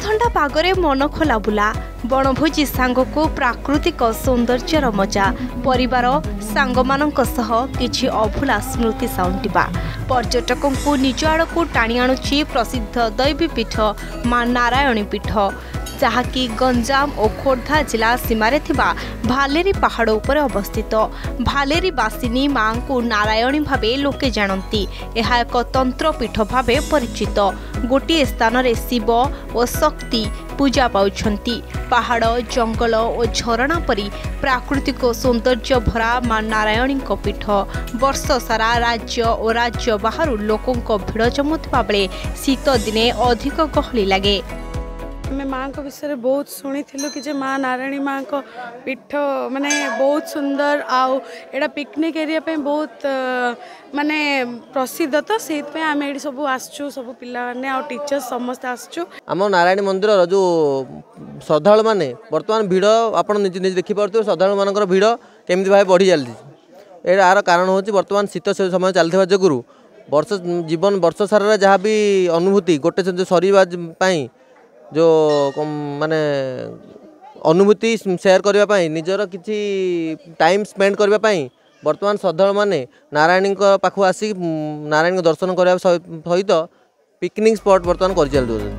थंडा पागरे मन खोला बुला बणभोजी सांगको प्राकृतिक सौंदर्यर मजा परिवार सांगमानंक सह किछि अभुला स्मृति साउंटिबा पर्यटकों को निज आड़क टाणी आणुछि प्रसिद्ध दैवीपीठ मां नारायणी पीठ जहाँकि गंजाम और खोर्धा जिला सीमारे थिबा भालेरी पहाड़ उपर अवस्थित। भालेरी बासिनी मां को नारायणी भावे लोके जानती। यह एक तंत्रपीठ भावे परिचित। गोटे स्थान रे शिव और शक्ति पूजा पाउछंती। पहाड़ जंगल और झरणा परी प्राकृतिक सौंदर्य भरा मां नारायणी पीठ वर्ष सारा राज्य और राज्य बाहर लोकों भिड़ जमुवा बेले शीत दिने अधिक गहली लगे। आम माँ को विषय बहुत शुणी कि जे माँ नारायणी माँ को पीठ माने बहुत सुंदर आउ एटा पिकनिक एरिया पे बहुत माने प्रसिद्ध तो से आम ये सब आसचु सब पिला माने आ टीचर्स समस्त आसचु। आम नारायणी मंदिर जो श्रद्धालु माने वर्तमान भिड़ आप देखी पार्थे श्रद्धालु मान भिड़ केमी भाव बढ़ी चलती। यार कारण हूँ बर्तमान शीत समय चलता जोगुरु वर्ष जीवन वर्ष सारा जहाँ भी अनुभूति गोटे सरीवा जो माने अनुभूति शेयर करने निजर किसी टाइम स्पेंड करने वर्तमान श्रद्धालु माने नारायणी पाखु आसी नारायणी दर्शन करने सहित पिकनिक स्पॉट वर्तमान कर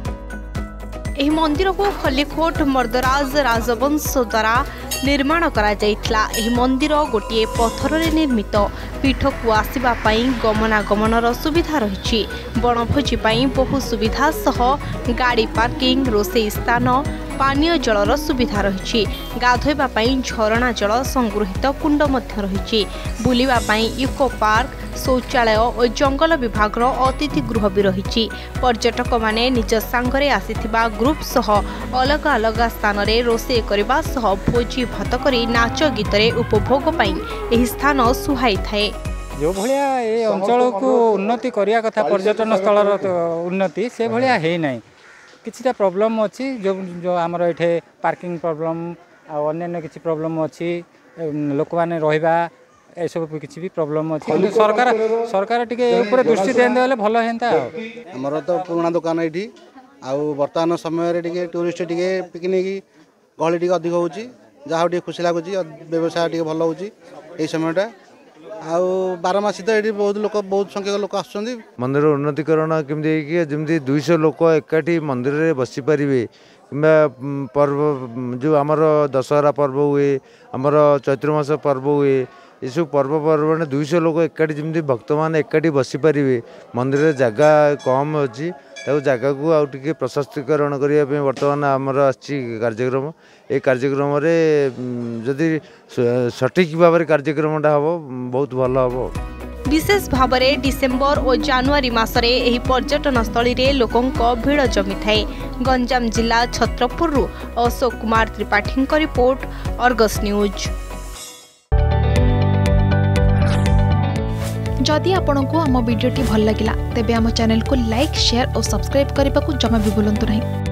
चल। मंदिर को खलीकोट मर्दराज राजवंश द्वारा निर्माण करा जाइतला। मंदिर गोटे पत्थर रे निर्मित पीठ को आसवा गमनागमन सुविधा रही। बणभोजी बहु सुविधा सह गाड़ी पार्किंग रोषे स्थान पानीय जलर सुविधा रही। गाधोइबा झरणा जल संगृहित कुंड रही। बुलिबा इको पार्क शौचालय और जंगल विभाग अतिथि गृह भी रही। पर्यटक माने निज सांगरे आसीथिबा ग्रुप सह अलग अलग स्थान रे रोषे करबा सह भोजी भात करी नाच गीत रे उपभोग पाई एही स्थान सुहाई थाए। जो भाया ये अंचल को उन्नति करिया कथा पर्यटन स्थल उन्नति से भाया है नहीं। किछिटा प्रॉब्लम अच्छी जो जो आमर एठे पार्किंग प्रॉब्लम अन्य किसी प्रॉब्लम अच्छी लोक मैंने रहिबा ए सब किसी भी प्रॉब्लम अच्छी। सरकार सरकार टिके ऊपर दृष्टि देले भल हेंता। हमर तो पुराना दुकान एठी आ वर्तमान समय रे टूरिस्ट पिकनिक गहली टिके अधिक होउची जहाँ टिके खुशी लागुची व्यवसाय टिके भल होउची ए समयटा आउ बारमासी तो ये बहुत लोक बहुत संख्यक लोक आसुँच। मंदिर उन्नतिकरण केमती जमी 200 लोक एकाठी मंदिर में बसीपारे कि पर्व जो आमर दशहरा पर्व हुए आमर चैत्र मास पर्व हुए ये सब पर्वपर्वाणी 200 लोक एकाठी जमी भक्त मैंने एकाठी बसीपारे मंदिर जगह कम अच्छी जगह को आउ टे प्रशस्तीकरण करने बर्तमान आमर कार्यक्रम ये कार्यक्रम जदि सठिक भाव में कार्यक्रमटा हम बहुत भल हम। विशेष भाव में डिसेम्बर और जनवरी मासरे एही पर्यटन स्थली रे लोकों भिड़ जमी थाए। गंजाम जिला Chhatrapur Ashok Kumar Tripathi report Argus news. जदि आपंक आम भिडी भल लगा तेब आम चैनल को लाइक शेयर और सब्सक्राइब करने को जमा भी भूलु नहीं।